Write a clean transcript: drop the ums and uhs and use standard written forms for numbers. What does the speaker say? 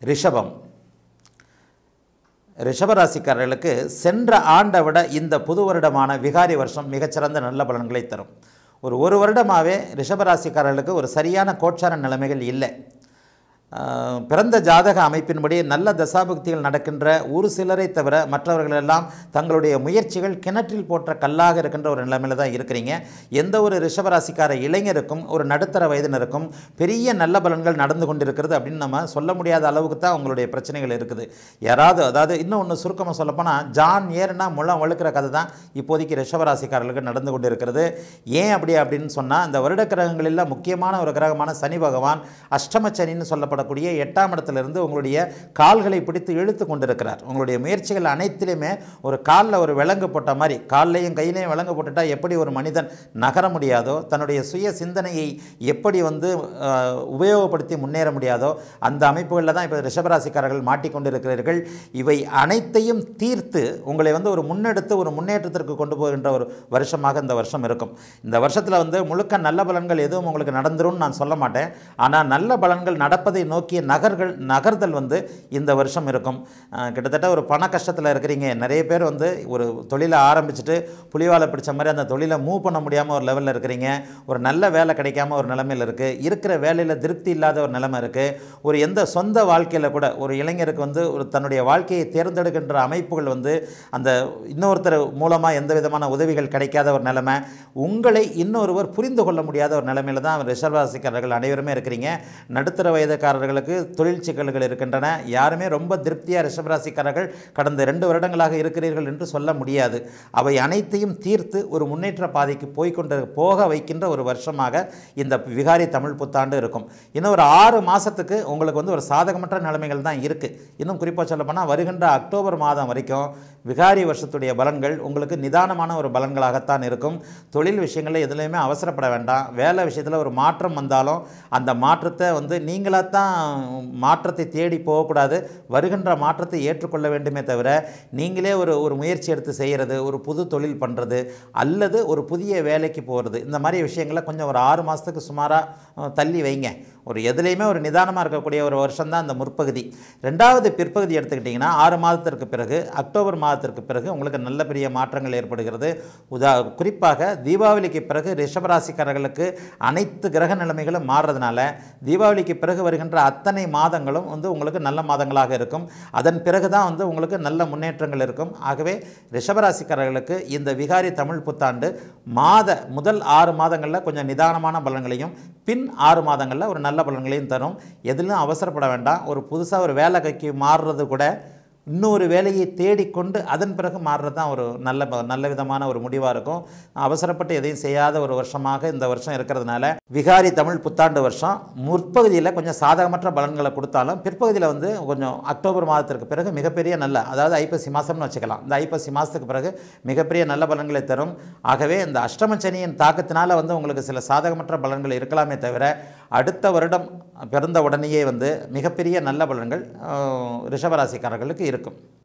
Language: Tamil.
ரிஷபம். ரிஷபராசிக்காரர்களுக்கு சென்ற ஆண்டை விட இந்த புது வருடமான விகாரி வருஷம் மிகச்சிறந்த நல்ல பலன்களை தரும். ஒரு வருடமாகவே ரிஷபராசிக்காரர்களுக்கு ஒரு சரியான கோட்சார நிலைமைகள் இல்லை. பிறந்த ஜாதக அமைப்பின்படி நல்ல தசாபுக்திகள் நடக்கின்ற ஒரு சிலரை தவிர மற்றவர்களெல்லாம் தங்களுடைய முயற்சிகள் கிணற்றில் போட்ட கல்லாக இருக்கின்ற ஒரு நிலைமையில் தான் இருக்கிறீங்க. எந்த ஒரு ரிஷபராசிக்கார இளைஞருக்கும் ஒரு நடுத்தர வயதினருக்கும் பெரிய நல்ல பலன்கள் நடந்து கொண்டிருக்கிறது அப்படின்னு நம்ம சொல்ல முடியாத அளவுக்கு தான் உங்களுடைய பிரச்சனைகள் இருக்குது. அதாவது இன்னொன்று சுருக்கமாக சொல்லப்போனால் ஜான் ஏறுனா முழம் வழுக்கிற கதை தான் இப்போதைக்கு ரிஷபராசிக்காரர்களுக்கு நடந்து கொண்டு இருக்கிறது. ஏன் அப்படின்னு சொன்னால் இந்த வருட கிரகங்களில் முக்கியமான ஒரு கிரகமான சனி பகவான் அஷ்டமச்சனின்னு சொல்லப்பட 8ஆம் இடத்திலிருந்து உங்களுடைய கால்களை பிடித்து இழுத்து கொண்டிருக்கிறார். உங்களுடைய முயற்சிகள் அனைத்திலுமே ஒரு காலில் ஒரு விலங்கு போட்ட மாதிரி, காலையும் கையிலையும் விலங்கு போட்டுட்டா எப்படி ஒரு மனிதன் நகர முடியாதோ, தன்னுடைய சுய சிந்தனையை எப்படி உபயோகப்படுத்தி முன்னேற முடியாதோ அந்த அமைப்புகளில் தான் இப்போ ரிஷபராசிக்காரர்கள் மாட்டிக்கொண்டிருக்கிறீர்கள். இவை அனைத்தையும் தீர்த்து உங்களை ஒரு முன்னெடுத்து ஒரு முன்னேற்றத்திற்கு கொண்டு போகின்ற ஒரு வருஷமாக இந்த வருஷம் இருக்கும். இந்த வருஷத்தில் முழுக்க நல்ல பலன்கள் எதுவும் உங்களுக்கு நடந்துரும்னு நான் சொல்ல மாட்டேன். ஆனால் நல்ல பலன்கள் நடப்பதை நோக்கிய நகர்தல் இந்த வருஷம் இருக்கும். கிட்டத்தட்ட ஒரு பண கஷ்டத்தில் இருக்கிறீங்க. நிறைய பேர் ஒரு தொழிலை ஆரம்பிச்சுட்டு புலிவாலை பிடிச்ச மாதிரி அந்த தொழிலை மூவ் பண்ண முடியாமல் ஒரு லெவலில் இருக்கிறீங்க. ஒரு நல்ல வேலை கிடைக்காம ஒரு நிலைமையில் இருக்குது. இருக்கிற வேலையில் திருப்தி இல்லாத ஒரு நிலைமை இருக்குது. ஒரு எந்த சொந்த வாழ்க்கையில் கூட ஒரு இளைஞருக்கு ஒரு தன்னுடைய வாழ்க்கையை தேர்ந்தெடுக்கின்ற அமைப்புகள் அந்த இன்னொருத்தர் மூலமாக எந்த விதமான உதவிகள் கிடைக்காத ஒரு நிலைமை, உங்களை இன்னொருவர் புரிந்து கொள்ள முடியாத ஒரு நிலைமையில் தான் ரிஷபராசிக்காரர்கள் அனைவருமே இருக்கிறீங்க. நடுத்தர வயதுக்காரர்களுக்கு தொழில் சிக்கல்கள் இருக்கின்றன. யாருமே ரொம்ப திருப்தியாக ரிஷபராசிக்காரர்கள் கடந்த 2 வருடங்களாக இருக்கிறீர்கள் என்று சொல்ல முடியாது. அவை அனைத்தையும் தீர்த்து ஒரு முன்னேற்ற பாதைக்கு போக வைக்கின்ற ஒரு வருஷமாக இந்த விகாரி தமிழ் புத்தாண்டு இருக்கும். இன்னும் ஒரு 6 மாதத்துக்கு உங்களுக்கு ஒரு சாதகமற்ற நிலைமைகள் தான் இருக்குது. இன்னும் குறிப்பாக சொல்லப்போனால் வருகின்ற அக்டோபர் மாதம் வரைக்கும் விகாரி வருஷத்துடைய பலன்கள் உங்களுக்கு நிதானமான ஒரு பலன்களாகத்தான் இருக்கும். தொழில் விஷயங்களில் எதுலையுமே அவசரப்பட வேண்டாம். வேலை விஷயத்தில் ஒரு மாற்றம் வந்தாலும் அந்த மாற்றத்தை நீங்களாக தான் மாற்றத்தை தேடி போகக்கூடாது. வருகின்ற மாற்றத்தை ஏற்றுக்கொள்ள வேண்டுமே தவிர நீங்களே ஒரு முயற்சி எடுத்து செய்கிறது, ஒரு புது தொழில் பண்ணுறது அல்லது ஒரு புதிய வேலைக்கு போகிறது, இந்த மாதிரி விஷயங்களை கொஞ்சம் ஒரு 6 மாதத்துக்கு சுமாராக தள்ளி வைங்க. எதுலேயுமே ஒரு நிதானமாக இருக்கக்கூடிய ஒரு வருஷம் தான் அந்த முற்பகுதி. 2வது பிற்பகுதி எடுத்துக்கிட்டிங்கன்னா 6 மாதத்திற்கு பிறகு அக்டோபர் மாதத்திற்கு பிறகு உங்களுக்கு நல்ல பெரிய மாற்றங்கள் ஏற்படுகிறது. குறிப்பாக தீபாவளிக்கு பிறகு ரிஷபராசிக்காரர்களுக்கு அனைத்து கிரக நிலைமைகளும் மாறுறதுனால தீபாவளிக்கு பிறகு வருகின்ற அத்தனை மாதங்களும் உங்களுக்கு நல்ல மாதங்களாக இருக்கும். அதன் பிறகு தான் உங்களுக்கு நல்ல முன்னேற்றங்கள் இருக்கும். ஆகவே ரிஷபராசிக்காரர்களுக்கு இந்த விகாரி தமிழ் புத்தாண்டு முதல் 6 மாதங்களில் கொஞ்சம் நிதானமான பலன்களையும் பின் 6 மாதங்களில் ஒரு நல்ல பலன்களையும் தரும். எதிலும் அவசரப்பட வேண்டாம். ஒரு புதுசாக ஒரு வேலைக்கு மாறுறது கூட இன்னொரு வேலையை தேடிக்கொண்டு அதன் பிறகு மாறுறது தான் ஒரு நல்ல விதமான ஒரு முடிவாக இருக்கும். அவசரப்பட்டு எதையும் செய்யாத ஒரு வருஷமாக இந்த வருஷம் இருக்கிறதுனால விகாரி தமிழ் புத்தாண்டு வருஷம் முற்பகுதியில் கொஞ்சம் சாதகமற்ற பலன்களை கொடுத்தாலும் பிற்பகுதியில் கொஞ்சம் அக்டோபர் மாதத்திற்கு பிறகு மிகப்பெரிய அதாவது ஐப்பசி மாதம்னு வச்சுக்கலாம். இந்த ஐப்பசி மாதத்துக்கு பிறகு மிகப்பெரிய நல்ல பலன்களை தரும். ஆகவே இந்த அஷ்டமச்சனியின் தாக்கத்தினால உங்களுக்கு சில சாதகமற்ற பலன்கள் இருக்கலாமே தவிர அடுத்த வருடம் பிறந்த உடனேயே மிகப்பெரிய நல்ல பலன்கள் ரிஷபராசிக்காரர்களுக்கு இருக்கும்.